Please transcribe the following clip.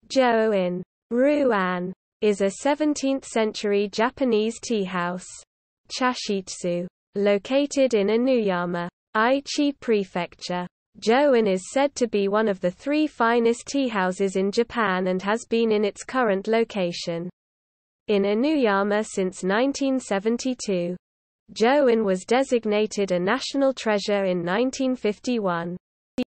Jo-in Ruan is a 17th-century Japanese tea-house, chashitsu, located in Inuyama, Aichi Prefecture. Jo-in is said to be one of the 3 finest tea-houses in Japan and has been in its current location in Inuyama since 1972. Jo-in was designated a national treasure in 1951.